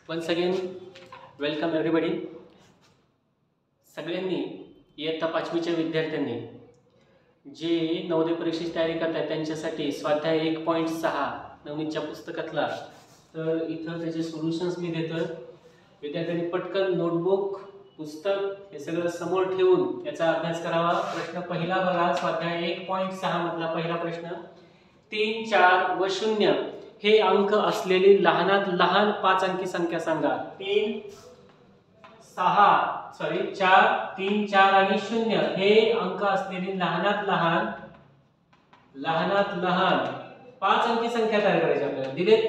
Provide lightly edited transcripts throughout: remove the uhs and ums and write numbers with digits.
Once again welcome everybody. सगळ्यांनी इयत्ता 5वीच्या विद्यार्थ्यांनी जे नवोदय परीक्षेची तयारी करतात त्यांच्यासाठी स्वाध्याय 1.6 नवनीतच्या पुस्तकातला तर इथं त्याचे सोल्युशन्स मी देतो. विद्यार्थ्यांनी पटकन नोटबुक पुस्तक हे सगळं समोर ठेवून याचा अभ्यास करावा. प्रश्न पहिला बघा, स्वाध्याय 1.6 मधला पहिला प्रश्न. 3, 4 व 0 हे अंक असलेली लहानात लहान 5 अंकी संख्या सांगा. 4, 3, 4 आणि 0 हे अंक असलेली लहानात लहान 5 अंकी संख्या तयार करायची आपल्याला. दिलेत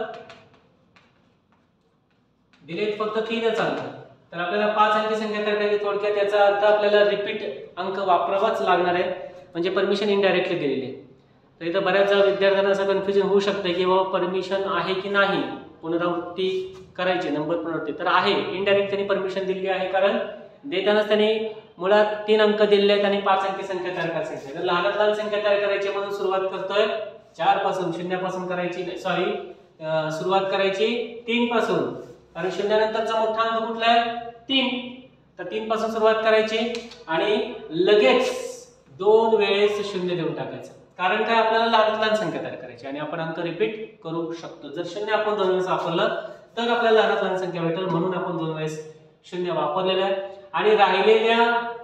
फक्त 3च अंक, तर आपल्याला 5 अंकी संख्या तयार करायची. थोडक्यात याचा अर्थ आपल्याला रिपीट अंक वापरावाच लागणार आहे, म्हणजे परमिशन इनडायरेक्टली दिलेली आहे. तर इथं बऱ्याच विद्यार्थ्यांना असं कन्फ्युजन होऊ शकतं की बाबा परमिशन आहे की नाही पुनरावृत्ती करायची, नंबर पुनरावृत्ती. तर आहे, इनडायरेक्ट त्यांनी परमिशन दिली आहे, कारण देतानाच त्यांनी मुळात 3 अंक दिलेले आहेत आणि 5 अंकी संख्या तयार करायची. तर लहानात लहान संख्या तयार करायची म्हणून सुरुवात करतोय 4 पासून, 0 पासून करायची. सुरुवात करायची 3 पासून, कारण 0 नंतरचा मोठा अंक कुठला आहे? 3. तर 3 पासून सुरुवात करायची आणि लगेच 2 वेळेस 0 देऊन टाकायचं. कारण काय, आपल्याला लहानात लहान संख्या तयार करायची आणि आपण अंक रिपीट करू शकतो. जर 0 आपण 2 वेळेस वापरलं तर आपल्याला लहानात लहान संख्या भेटेल, म्हणून आपण 2 वेळेस 0 वापरलेलं आहे. आणि राहिलेल्या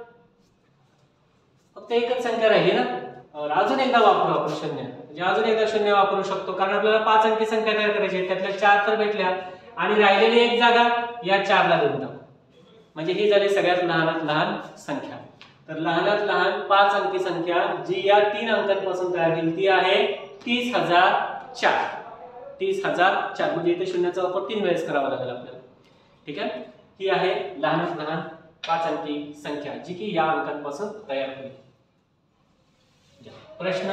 फक्त एकच संख्या राहिली ना, अजून एकदा वापरू आपण 0, म्हणजे अजून एकदा 0 वापरू शकतो, कारण आपल्याला 5 अंकी संख्या तयार करायची आहे. त्यातल्या 4 तर भेटल्या आणि राहिलेली एक जागा या 4 ला देऊन टाकू, म्हणजे ही झाली सगळ्यात लहानात लहान संख्या. तर लहानात लहान 5 अंकी संख्या जी या 3 अंकांपासून तयार होईल ती आहे 30,004. 30,004 म्हणजे इथे शून्याचा वापर 3 वेळेस करावा लागेल आपल्याला. ठीक आहे, ही आहे लहानात लहान 5 अंकी संख्या जी की या अंकांपासून तयार होईल. प्रश्न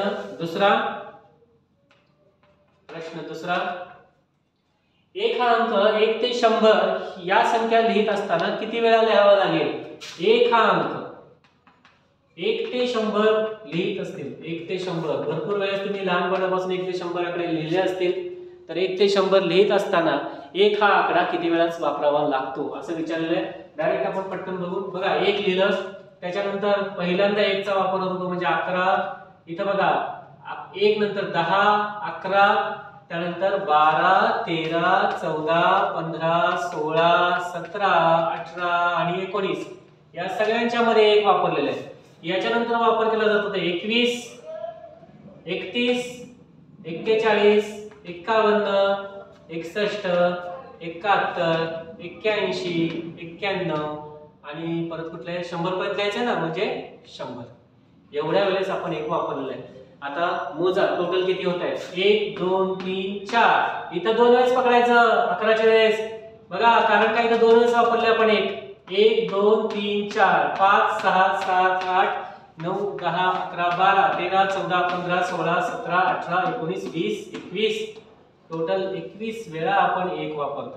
दुसरा. एक हा अंक 1 ते 100 या संख्या लिहित असताना किती वेळा लिहावा लागेल? एक हा अंक 1 ते 100 लिहित असतील, 1 ते 100 भरपूर वेळेस तुम्ही लहानपणापासून 1 ते 100 आकडे लिहिले असतील. तर 1 ते 100 लिहित असताना एक हा आकडा किती वेळाच वापरावा लागतो असं विचारलेलं आहे. डायरेक्ट आपण पटकन बघू. बघा, 1 लिहिलं, त्याच्यानंतर पहिल्यांदा 1 चा वापर होतो म्हणजे 11. इथं बघा 1 नंतर 10, 11, त्यानंतर 12, 13, 14, 15, 16, 17, 18 आणि 19 या सगळ्यांच्या मध्ये 1 वापरलेलं आहे. याच्यानंतर वापर केला जातो 21, 31, 41, 51, 61, 71, 81, 91 आणि परत कुठले 100 पर्यंत जायचं ना, म्हणजे 100. एवढ्या वेळेस आपण 1 वापरलेलं आहे. आता मोजा टोटल किती होत आहे. 1, 2, 3, 4. इथं 2 वेळेस पकडायचं 11च्या वेळेस. बघा, कारण काय, इथं 2 वेळेस वापरले आपण 1, 2, 3, 4, 5, 6, 7, 8, 9, 10, 11, 12, 13, 14, 15, 16, 17, 18, 19, 20, 21. टोटल 21 वेळा आपण 1 वापरतो.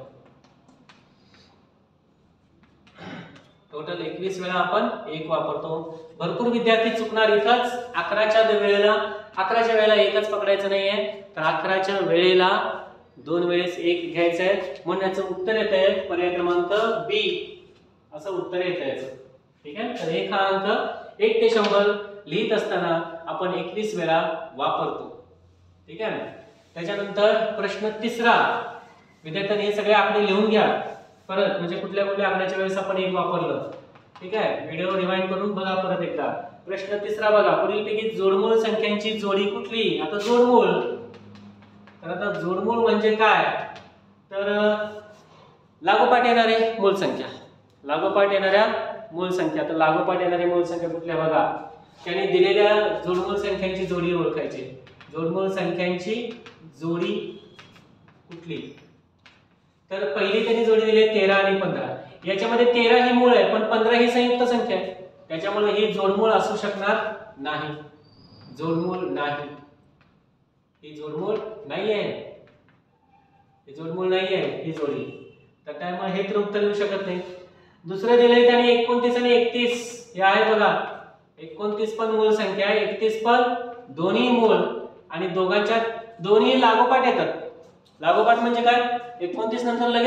टोटल 21 वेळा आपण 1 वापरतो. भरपूर विद्यार्थी चुकणार इथंच. 11च्या वेळेला 1च पकडायचं नाहीये, तर 11च्या वेळेला 2 वेळेस 1 घ्यायचं आहे. म्हणून याचं उत्तर येत आहे पर्याय क्रमांक बी असं उत्तर येत आहे. ठीक आहे, तर एक हा अंक 1 ते 100 लिहित असताना आपण 21 वेळा वापरतो. ठीक आहे. त्याच्यानंतर प्रश्न तिसरा. विद्यार्थ्यांनी हे सगळे आकडे लिहून घ्या परत, म्हणजे कुठल्या आकड्याच्या वेळेस आपण 1 वापरलं. ठीक आहे, व्हिडिओ रिवाइंड करून बघा परत एकदा. प्रश्न तिसरा बघा, पुढीलपैकी जोडमूळ संख्यांची जोडी कुठली? आता जोडमूळ, तर आता जोडमूळ म्हणजे काय, तर लागोपाठ येणारे मूळ संख्या, लागोपाठ येणाऱ्या मूळ संख्या. तर लागोपाठ येणारे मूळ संख्या कुठल्या बघा, त्याने दिलेल्या जोडमूळ संख्यांची जोडी ओळखायची. जोडमूळ संख्यांची जोडी कुठली, तर पहिली त्यांनी जोडी दिली 13 आणि 15. याच्यामध्ये 13 ही मूळ आहे, पण 15 ही संयुक्त संख्या आहे, त्याच्यामुळे ही जोडमूळ असू शकणार नाही. जोडमूळ नाही, ही जोडमूळ नाही आहे, ही जोडमूळ नाही आहे ही जोडी. तर त्यामुळे हे तर उत्तर येऊ शकत नाही. दुसरं दिलंय त्याने 29 आणि 31. हे आहे बघा, 29 पण मूळ संख्या आहे, 31 पण दोन्ही मूळ, आणि दोघांच्या दोन्ही लागोपाठ येतात. लागोपाठ म्हणजे काय, 29 नंतर लगेच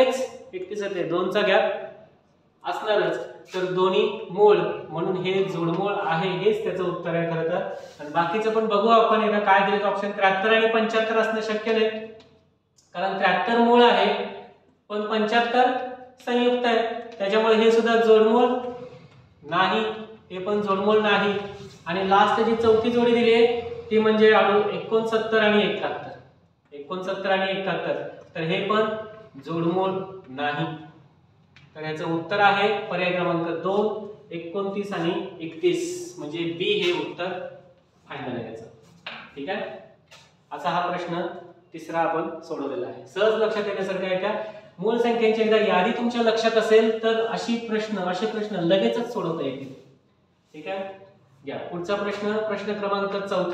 31 येते, 2 चा गॅप असणारच, तर दोन्ही मूळ म्हणून हे जोडमूळ आहे, हेच त्याचं उत्तर आहे खरं तर. आणि बाकीचं पण बघू आपण. एकदा काय दिले ऑप्शन 73 आणि 75 असणं शक्य नाही, कारण 73 मूळ आहे पण 75 संयुक्त आहे, त्याच्यामुळे हे सुद्धा जोडमूळ नाही, हे पण जोडमूळ नाही. आणि लास्ट जी चौथी जोडी दिली आहे ती म्हणजे 69 आणि 71, 69 आणि 71, तर हे पण जोडमूळ नाही. तर याचं उत्तर आहे पर्याय क्रमांक 2, 29 आणि 31, म्हणजे बी हे उत्तर फायनल आहे याचं. ठीक आहे, असा हा प्रश्न तिसरा आपण सोडवलेला आहे. सहज लक्षात येण्यासारखं आहे का? मूळ संख्यांची एकदा यादी तुमच्या लक्षात असेल तर असे प्रश्न लगेचच सोडवता येतील. ठीक आहे, या पुढचा प्रश्न, प्रश्न क्रमांक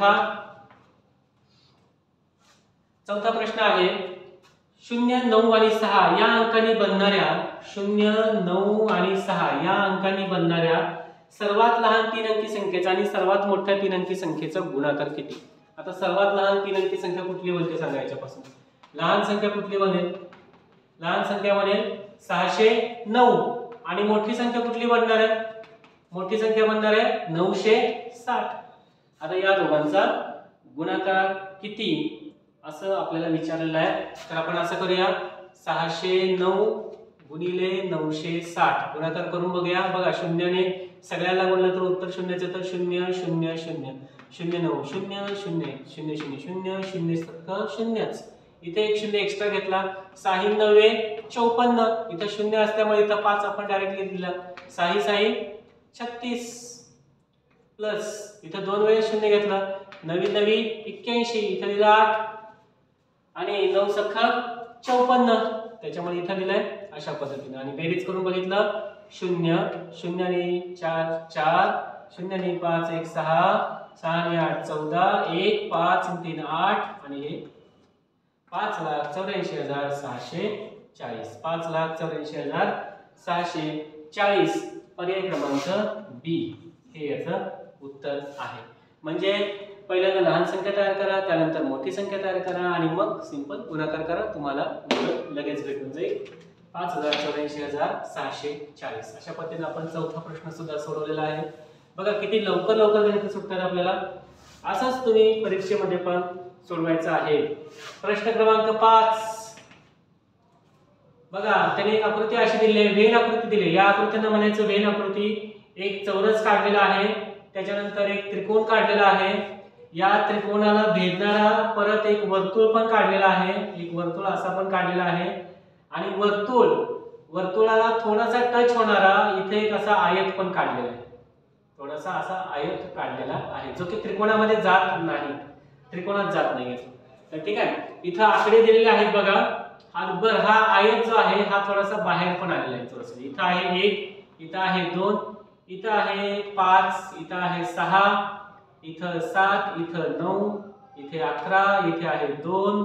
चौथा प्रश्न आहे 0, 9 आणि 6 या अंकांनी बनणाऱ्या 0, 9 आणि 6 या अंकांनी बनणाऱ्या सर्वात लहान 3 अंकी संख्येचा आणि सर्वात मोठ्या 3 अंकी संख्येचा गुणाकार किती? आता सर्वात लहान 3 अंकी संख्या कुठली बनते सांगा याच्यापासून. लहान संख्या कुठली बनेल? लहान संख्या बनेल 609, आणि मोठी संख्या कुठली बनणार आहे? मोठी संख्या बनणार आहे 960. आता या दोघांचा गुणाकार किती असं आपल्याला विचारलेलं आहे. तर आपण असं करूया, 609 गुणिले 960 गुणाकार करून बघूया. बघा, शून्याने सगळ्याला गुणलं तर उत्तर शून्याचं, तर 0 0 0 0 9 0 0 0 0 0 0 7 शून्यच. इथे एक शून्य एक्स्ट्रा घेतला, 6 9 54, इथं शून्य असल्यामुळे इथं 5 आपण डायरेक्टली दिला, 6 6 36 प्लस इथं 2 वेळेस शून्य घेतला, 9 9 81, इथं दिला 8 आणि 9 सख्खा 54, त्याच्यामुळे इथं दिलंय अशा पद्धतीने. आणि बेरीज करून बघितलं, 0 0 आणि 4 4, 0 आणि 5 1 6, 6 आणि 8 14, 1 5 आणि 3 8, आणि हे 5,84,640, 5,84,640. पर्याय क्रमांक बी हे याचं उत्तर आहे. म्हणजे पहिल्यांदा लहान संख्या तयार करा, त्यानंतर मोठी संख्या तयार करा आणि मग सिंपल गुणाकार करा, तुम्हाला लगेच भेटून जाईल 5,84,640. अशा पद्धतीने आपण चौथा प्रश्न सुद्धा सोडवलेला आहे. बघा किती लवकर गणित सुटतात आपल्याला. असंच तुम्ही परीक्षेमध्ये पण सोडवायचं आहे. प्रश्न क्रमांक 5 बघा, त्याने एक आकृती अशी दिली आहे, वेन आकृती दिली. या आकृतीनं म्हणायचं वेन आकृती. एक चौरस काढलेला आहे, त्याच्यानंतर एक त्रिकोण काढलेला आहे, या त्रिकोणाला भेदणारा परत एक वर्तुळ पण काढलेला आहे, एक वर्तुळ असा पण काढलेला आहे, आणि वर्तुळाला थोडासा टच होणारा इथे एक असा आयत पण काढलेला आहे, थोडासा असा आयत काढलेला आहे, जो की त्रिकोणामध्ये जात नाही, त्रिकोणात जात नाही. तर ठीक आहे, इथं आकडे दिलेले आहेत बघा. हा आयत जो आहे हा थोडासा बाहेर पण आलेला आहे थोडंसं. इथं आहे 1, इथं आहे 2, इथं आहे 5, इथं आहे 6, इथं 7, इथं 9, इथे 11, इथे आहे 2,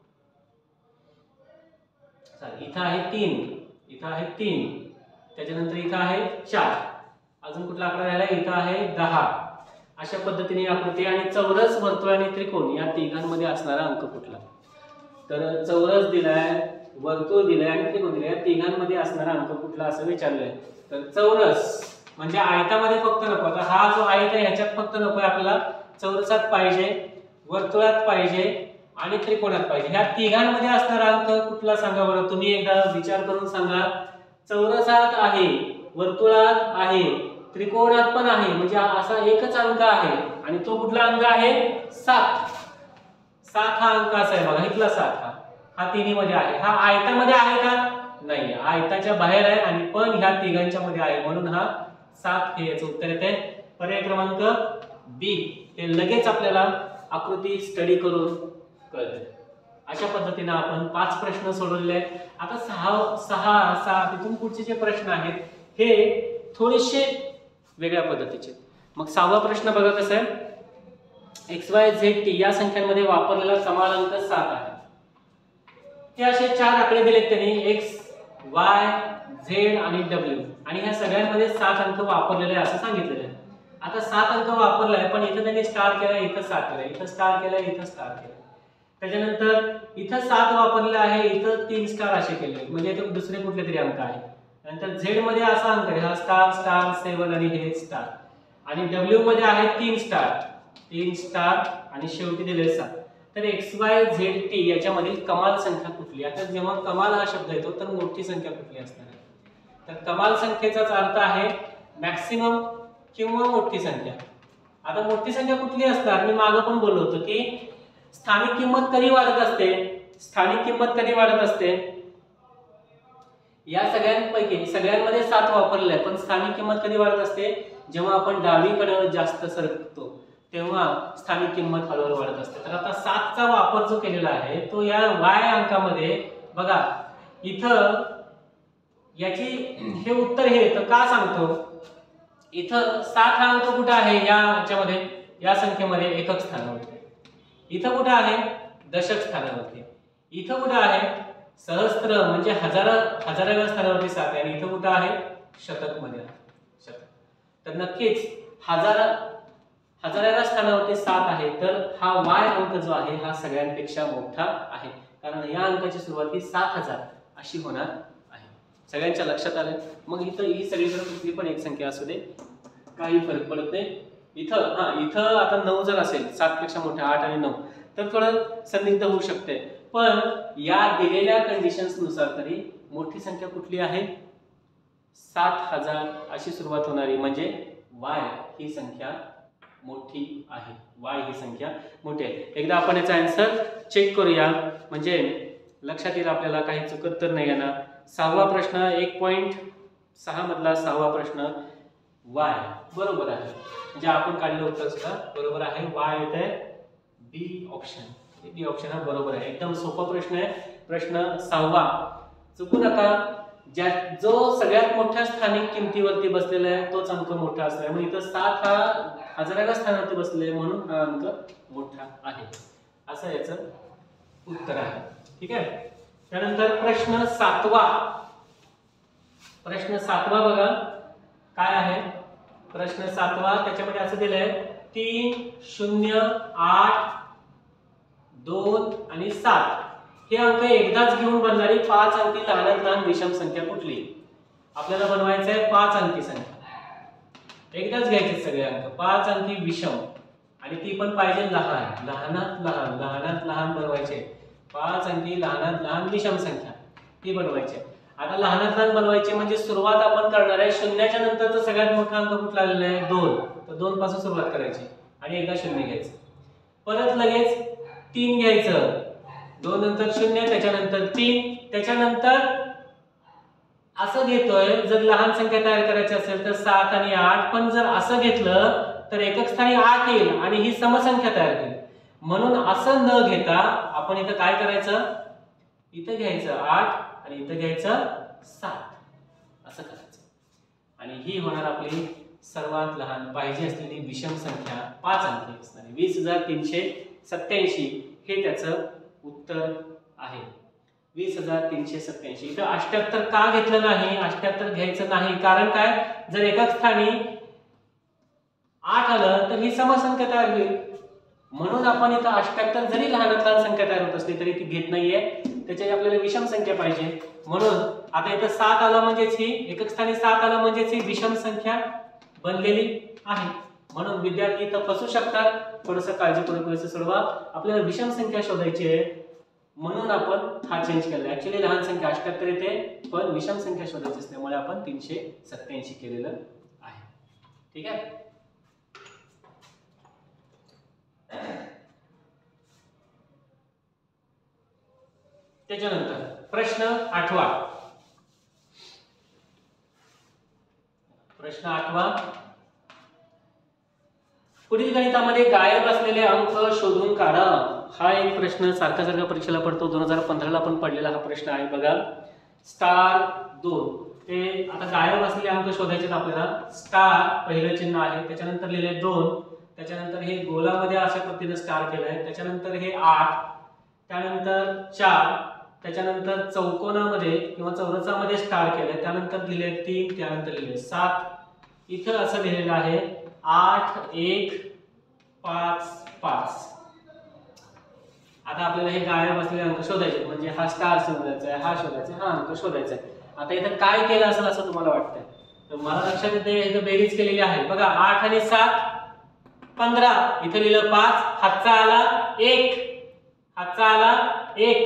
इथं आहे 3, इथं आहे 3, त्याच्यानंतर इथं आहे 4, अजून कुठला आकडा राहिला? इथं आहे 10. अशा पद्धतीने आकृती. आणि चौरस, वर्तुळ आणि त्रिकोण या तिघांमध्ये असणारा अंक कुठला? तर चौरस दिलाय, वर्तुळ दिलाय आणि त्रिकोण दिलाय, या तिघांमध्ये असणारा अंक कुठला असं विचारलंय. तर चौरस म्हणजे आयतामध्ये फक्त नको. आता हा जो आयत आहे ह्याच्यात फक्त नकोय आपल्याला, चौरसात पाहिजे, वर्तुळात पाहिजे आणि त्रिकोणात पाहिजे. ह्या तिघांमध्ये असणारा अंक कुठला सांगा बरं. तुम्ही एकदा विचार करून सांगा. चौरसात आहे, वर्तुळात आहे, त्रिकोणात पण आहे, म्हणजे असा एकच अंक आहे आणि तो कुठला अंक आहे? 7. 7 हा अंक असा आहे बघा, इथला 7 हा तिन्ही मध्ये आहे. हा आयतामध्ये आहे का? नाही, आयताच्या बाहेर आहे आणि पण ह्या तिघांच्या मध्ये आहे, म्हणून हा 7 हे याचं उत्तर येते. पर्याय क्रमांक बी हे लगेच आपल्याला आकृती स्टडी करून कळते. अशा पद्धतीने आपण 5 प्रश्न सोडवले आहेत. आता 6 तिथून पुढचे जे प्रश्न आहेत हे थोडेसे वेगळ्या पद्धतीचे. मग 6वा प्रश्न बघा कसा आहे. XYZ T या संख्यांमध्ये वापरलेला समानांक 7 आहे. हे असे 4 आकडे दिलेत त्यांनी, X Y Z आणि W, आणि ह्या सगळ्यांमध्ये 7 अंक वापरलेले आहे असं सांगितलेलं आहे. आता 7 अंक वापरलाय, पण इथं त्यांनी स्टार केलाय, इथं स्टार केलाय, इथं स्टार केलाय, इथं स्टार केलाय. त्याच्यानंतर इथं 7 वापरले आहे, इथं 3 स्टार असे केले, म्हणजे इथं दुसरे कुठले तरी अंक आहे. नंतर झेड मध्ये असा अंक आहे, हा स्टार स्टार 7 आणि हे स्टार, आणि डब्ल्यू मध्ये आहे 3 स्टार आणि शेवटी दिले 7. तर एक्स वाय झेड टी याच्यामधील कमाल संख्या कुठली? आता जेव्हा कमाल हा शब्द येतो तर मोठी संख्या कुठली असणार आहे? तर कमाल संख्येचाच अर्थ आहे मॅक्सिमम किंवा मोठी संख्या. आता मोठी संख्या कुठली असणार? मी मागे पण बोललो होतो की स्थानिक किंमत कधी वाढत असते? स्थानिक किंमत कधी वाढत असते? या सगळ्यांपैकी सगळ्यांमध्ये 7 वापरले आहे, पण स्थानिक किंमत कधी वाढत असते? जेव्हा आपण डावीकडे जास्त सरकतो तेव्हा स्थानिक किंमत हळूहळू वाढत असते. तर आता 7 चा वापर जो केलेला आहे तो या y अंकामध्ये बघा, इथं याची हे उत्तर हे तर का सांगतो? इथं 7 हा अंक कुठे आहे? याच्यामध्ये या संख्येमध्ये एकक स्थानावरती. इथं कुठे आहे? दशक स्थानावरती. इथं कुठे आहे? सहस्त्र म्हणजे हजाराव्या स्थानावरती 7 आहे, आणि इथं कुठे आहे? शतक मध्ये आहे, शतक. तर नक्कीच हजाराव्या स्थानावरती 7 आहे, तर हा y अंक जो आहे हा सगळ्यांपेक्षा मोठा आहे, कारण या अंकाची सुरुवात ही 7000 अशी होणार आहे. सगळ्यांच्या लक्षात आलं? मग इथं ही सगळीकडे कुठली पण एक संख्या असू दे, काही फरक पडत नाही. इथं आता 9 जर असेल, 7 पेक्षा मोठा 8 आणि 9, तर थोडं संदिग्ध होऊ शकते. पण या दिलेल्या कंडिशन्स नुसार तरी मोठी संख्या कुठली आहे? 7000 अशी सुरुवात होणारी, म्हणजे y ही संख्या मोठी आहे. y ही संख्या मोठी आहे. एकदा आपण याचा आन्सर चेक करूया, म्हणजे लक्षात येईल आपल्याला, काही चुकत तर नाही येणार. 6वा प्रश्न 1.6 मधला 6वा प्रश्न y बरोबर आहे, म्हणजे आपण काढलं उत्तर सुद्धा बरोबर आहे. y येते बी ऑप्शन. बी ऑप्शन हा बरोबर आहे. एकदम सोपा प्रश्न आहे. प्रश्न 6वा चुकू नका. जो सगळ्यात मोठ्या स्थानिक किमतीवरती बसलेला आहे तोच अंक मोठा असणार आहे. मग इथं 7 हा हजाराव्या स्थानावरती बसलेला आहे, म्हणून हा अंक मोठा आहे, असं याचं उत्तर आहे. ठीक आहे. त्यानंतर प्रश्न 7वा. प्रश्न 7वा बघा काय आहे. प्रश्न 7वा त्याच्यामध्ये असं दिलंय 3, 0, 8, 2 आणि 7 हे अंक एकदाच घेऊन बनणारी 5 अंकी लहानात लहान विषम संख्या कुठली? आपल्याला बनवायचं आहे 5 अंकी संख्या. एकदाच घ्यायचे सगळे अंक 5 अंकी विषम, आणि ती पण पाहिजे लहान. लहानात लहान बनवायचे. 5 अंकी लहानात लहान विषम संख्या ती बनवायची. आता लहानात लहान बनवायचे म्हणजे सुरुवात आपण करणार आहे शून्याच्या नंतरचा सगळ्यात मोठा अंक कुठला आलेला आहे? 2. तर 2 पासून सुरुवात करायची आणि एकदा 0 घ्यायचं. परत लगेच 3 घ्यायचं. 2 नंतर 0, त्याच्यानंतर 3, त्याच्यानंतर असं घेतोय. जर लहान संख्या तयार करायची असेल तर 7 आणि 8, पण जर असं घेतलं तर एकक स्थानी 8 येईल आणि ही समसंख्या तयार होईल. म्हणून असं न घेता आपण इथं काय करायचं? इथं घ्यायचं 8 आणि इथं घ्यायचं 7, असं करायचं. आणि ही होणार आपली सर्वात लहान पाहिजे असलेली विषम संख्या 5 अंकी असणारी 20,387 हे त्याचं उत्तर आहे. 20,387. इथं 78 का घेतलं नाही? 78 घ्यायचं नाही, कारण काय? जर एकक स्थानी 8 आलं तर ही समसंख्या तयार होईल. म्हणून आपण इथं 78 जरी लहानात लहान संख्या तयार होत असली तरी ती घेत नाहीये. त्याची आपल्याला विषम संख्या पाहिजे. म्हणून आता इथं 7 आला म्हणजेच ही एकक स्थानी 7 आला म्हणजेच ही विषम संख्या बनलेली आहे. म्हणून विद्यार्थी इथं फसू शकतात. थोडंसं काळजीपूर्वक सोडवा. आपल्याला विषम संख्या शोधायची आहे, म्हणून आपण हा चेंज केला. ऍक्च्युअली लहान संख्या 78 येते, पण विषम संख्या शोधायची असल्यामुळे आपण 387 केलेलं आहे. ठीक आहे. त्याच्यानंतर प्रश्न 8वा. प्रश्न 8वा. पुढील गणितामध्ये गायब असलेले अंक शोधून काढा. हा एक प्रश्न सारखा परीक्षेला पडतो. 2015 ला पण पडलेला हा प्रश्न आहे बघा. स्टार 2 ते आता गायब असलेले अंक शोधायचे आपल्याला. स्टार पहिलं चिन्ह आहे, त्याच्यानंतर लिहिले 2, त्याच्यानंतर हे गोलामध्ये अशा पद्धतीने स्टार केलंय, त्याच्यानंतर हे 8, त्यानंतर 4, त्याच्यानंतर चौकोनामध्ये किंवा चौरसामध्ये स्टार केलंय, त्यानंतर लिहिले 3, त्यानंतर लिहिले 7. इथं असं लिहिलेलं आहे 8, 1, 5, 5. आता आपल्याला हे गायब असलेले अंक शोधायचे, म्हणजे हा स्टार शोधायचा आहे, हा शोधायचा आहे, हा अंक शोधायचा आहे. आता इथं काय केलं असेल असं तुम्हाला वाटतंय? तर मला लक्षात येते इथं बेरीज केलेली आहे बघा. 8 आणि 7 15, इथं लिहिलं 5, हातचा आला 1, हातचा आला 1,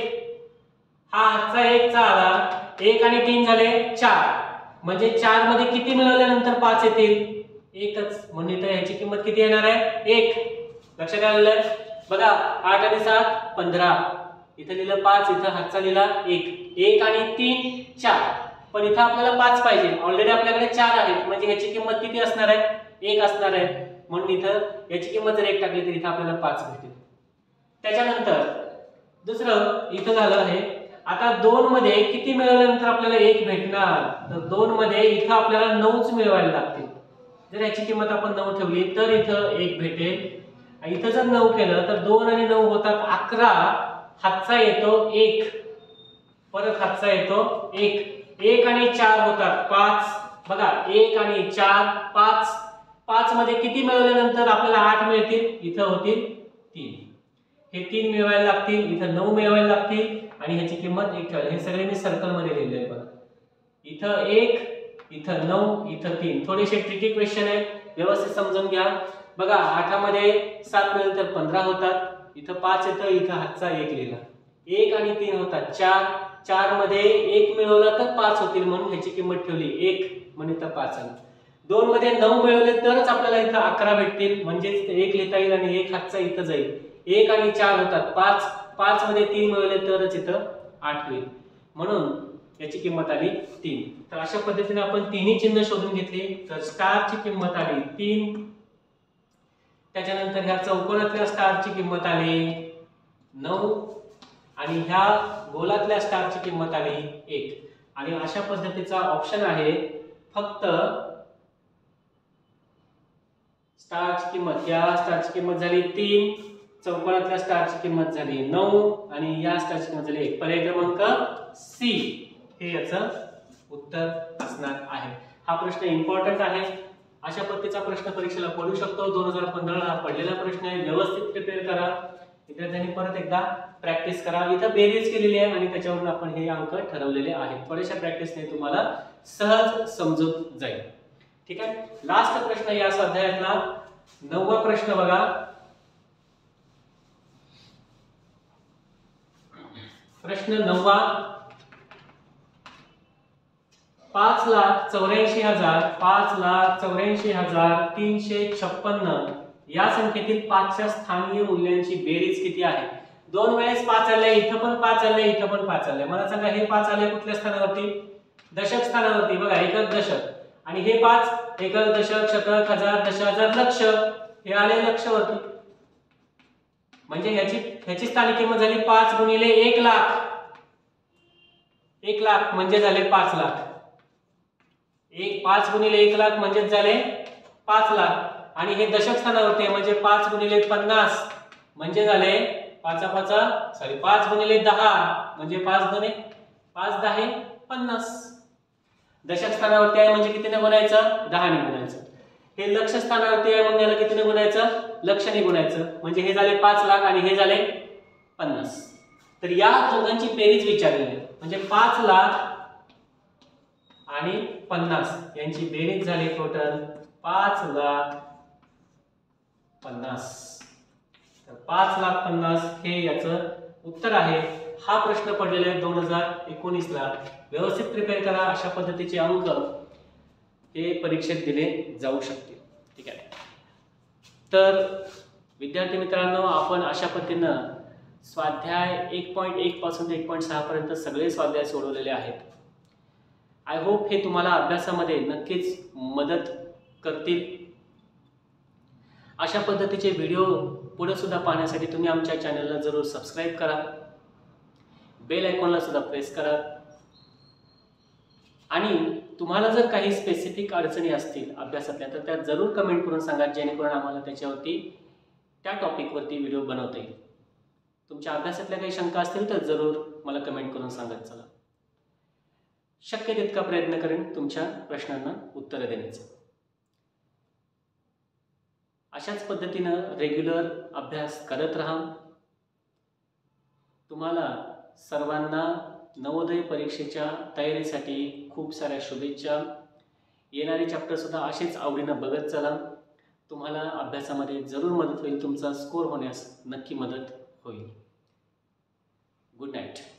हा हातचा 1 चा आला 1 आणि 3 झाले 4, म्हणजे 4 मध्ये किती मिळवल्यानंतर 5 येतील? एकच, म्हणून इथं याची किंमत किती येणार आहे? 1. लक्षात आलं बघा. 8 आणि 7 15, इथं लिहिलं 5, इथं हातचा लिहिला 1, 1 आणि 3 4, पण इथं आपल्याला 5 पाहिजे. ऑलरेडी आपल्याकडे 4 आहेत, म्हणजे ह्याची किंमत किती असणार आहे? 1 असणार आहे. म्हणून इथं याची किंमत जर 1 टाकली तर इथं आपल्याला 5 भेटेल. त्याच्यानंतर दुसरं इथं झालं आहे. आता 2 मध्ये किती मिळवल्यानंतर आपल्याला 1 भेटणार? तर 2 मध्ये इथं आपल्याला 9च मिळवायला लागतील. जर याची किंमत आपण 9 ठेवली तर इथं 1 भेटेल. इथं जर 9 केलं तर 2 आणि 9 होतात 11, हातचा येतो 1, परत हातचा येतो 1, 1 आणि 4 होतात 5. बघा 1 आणि 4 5, 5 मध्ये किती मिळवल्यानंतर आपल्याला 8 मिळतील? इथं होतील 3. हे 3 मिळवायला लागतील, इथं 9 मिळवायला लागतील आणि ह्याची किंमत 1 ठेवायला. हे सगळे मी सर्कल मध्ये लिहिले आहे बघा. इथं 1, इथं 9, इथं 3. थोडेसे ट्रिकी क्वेश्चन आहे, व्यवस्थित समजून घ्या. बघा 8 मध्ये 7 मिळेल तर 15 होतात, इथं 5 येतं, इथं हातचा 1 लिहिला. 1 आणि 3 होतात 4, 4 मध्ये 1 मिळवला तर 5 होतील, म्हणून ह्याची किंमत ठेवली 1, म्हणून इथं 5 आलं. 2 मध्ये 9 मिळवले तरच आपल्याला इथं 11 भेटतील, म्हणजे 1 लिहिता येईल आणि 1 हातचा इथं जाईल. 1 आणि 4 होतात 5, 5 मध्ये 3 मिळवले तरच इथं 8 होईल, म्हणून याची किंमत आली 3. तर अशा पद्धतीने आपण तिन्ही चिन्ह शोधून घेतली. तर स्टारची किंमत आली 3, त्याच्यानंतर ह्या चौकोनातल्या स्टारची किंमत आली 9 आणि ह्या गोलातल्या स्टारची किंमत आली 1. आणि अशा पद्धतीचा ऑप्शन आहे. फक्त स्टारची किंमत, या स्टारची किंमत झाली 3, चौकोनातल्या स्टारची किंमत झाली 9 आणि या स्टारची किंमत झाली 1. पर्याय क्रमांक सी हे याचं उत्तर असणार आहे. हा प्रश्न इम्पॉर्टंट आहे. अशा पद्धतीचा प्रश्न परीक्षेला पडू शकतो. 2015 ला पडलेला प्रश्न आहे. व्यवस्थित प्रिपेअर करा. विद्यार्थ्यांनी परत एकदा प्रॅक्टिस करा. इथं बेरीज केलेली आहे आणि त्याच्यावरून आपण हे अंक ठरवलेले आहेत. थोड्याशा प्रॅक्टिसने तुम्हाला सहज समजून जाईल. ठीक आहे. लास्ट प्रश्न या स्वाध्यायातला 9वा प्रश्न बघा. प्रश्न 9वा. 5,84,356 या संख्येतील 5च्या स्थानीय मूल्यांची बेरीज किती आहे? 2 वेळेस 5 आले, इथं पण 5 आले, इथं पण 5 आले. मला सांगा हे 5 आले कुठल्या स्थानावरती? दशक स्थानावरती. बघा एकक दशक. आणि हे 5 एकक दशक शतक हजार दशहजार लक्ष, हे आले लक्षवरती. म्हणजे ह्याची स्थानिक किंमत झाली 5 गुणिले 1 लाख. 1 लाख म्हणजे झाले 5 लाख. 5 गुणिले 1 लाख म्हणजे झाले 5 लाख. आणि हे दशक स्थानावरती आहे, म्हणजे 5 गुणिले 50 म्हणजे झाले 5 गुणिले 10 म्हणजे 5 10 50. दशक स्थानावरती आहे म्हणजे कितीने गुणायचं? 10 ने गुणायचं. हे लक्ष स्थानावरती आहे म्हणजे याला कितीने गुणायचं? लक्षने गुणायचं. म्हणजे हे झाले 5 लाख आणि हे झाले 50. तर या दोघांची बेरीज विचारलेली आहे. म्हणजे 5 लाख आणि 50 यांची बेरीज झाली टोटल 5,50,000. तर 5,50,000 हे याचं उत्तर आहे. हा प्रश्न पडलेला आहे 2019 ला. व्यवस्थित प्रिपेअर करा. अशा पद्धतीचे अंक हे परीक्षेत दिले जाऊ शकतील. ठीक आहे. तर विद्यार्थी मित्रांनो, आपण अशा पद्धतीनं स्वाध्याय 1.1 पासून 1.6 पर्यंत सगळे स्वाध्याय सोडवलेले आहेत. आय होप हे तुम्हाला अभ्यासामध्ये नक्कीच मदत करतील. अशा पद्धतीचे व्हिडिओ पुढे सुद्धा पाहण्यासाठी तुम्ही आमच्या चॅनलला जरूर सबस्क्राईब करा. बेल आयकॉनला सुद्धा प्रेस करा. आणि तुम्हाला जर काही स्पेसिफिक अडचणी असतील अभ्यासातल्या तर त्या जरूर कमेंट करून सांगा, जेणेकरून आम्हाला त्याच्यावरती त्या टॉपिकवरती व्हिडिओ बनवता येईल. तुमच्या अभ्यासातल्या काही शंका असतील तर जरूर मला कमेंट करून सांगत चला. शक्य तितका प्रयत्न करेन तुमच्या प्रश्नांना उत्तर देण्याचं. अशाच पद्धतीनं रेग्युलर अभ्यास करत राहा. तुम्हाला सर्वांना नवोदय परीक्षेच्या तयारीसाठी खूप साऱ्या शुभेच्छा. येणारे चॅप्टरसुद्धा असेच आवडीनं बघत चला. तुम्हाला अभ्यासामध्ये जरूर मदत होईल, तुमचा स्कोर होण्यास नक्की मदत होईल. Good night.